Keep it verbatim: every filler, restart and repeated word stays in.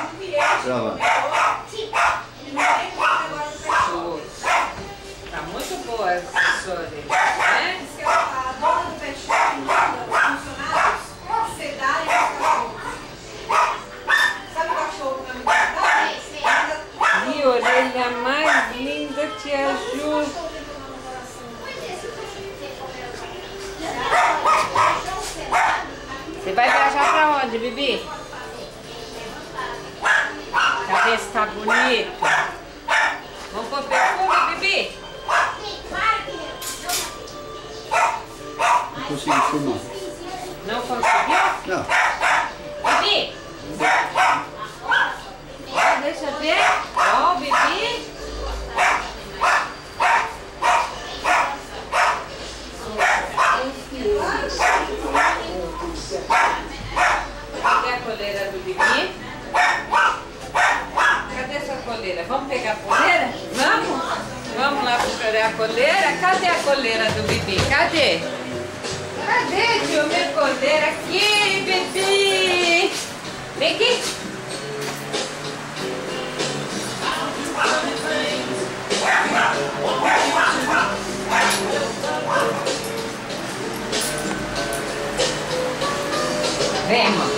Grava. Tá muito boa essa história, né? Diz que a dona do pet shop manda os funcionários sedarem os cachorros. Sabe o cachorro que não é muito Que orelha mais linda, tia Ju. Você vai viajar pra onde, Bibi? Cadê se tá bonito? Vamos pôr perfume, Bibi? Não consegui filmar. Não conseguiu? Não. Bibi? Ó, deixa eu ver. Ó, Bibi. Cadê a coleira do Bibi? Cadê sua coleira? Vamos pegar a coleira? Vamos? Vamos lá procurar a coleira? Cadê a coleira do Bibi? Cadê? Cadê, tio? Minha coleira aqui, Bibi! Vem aqui! Vem, amor.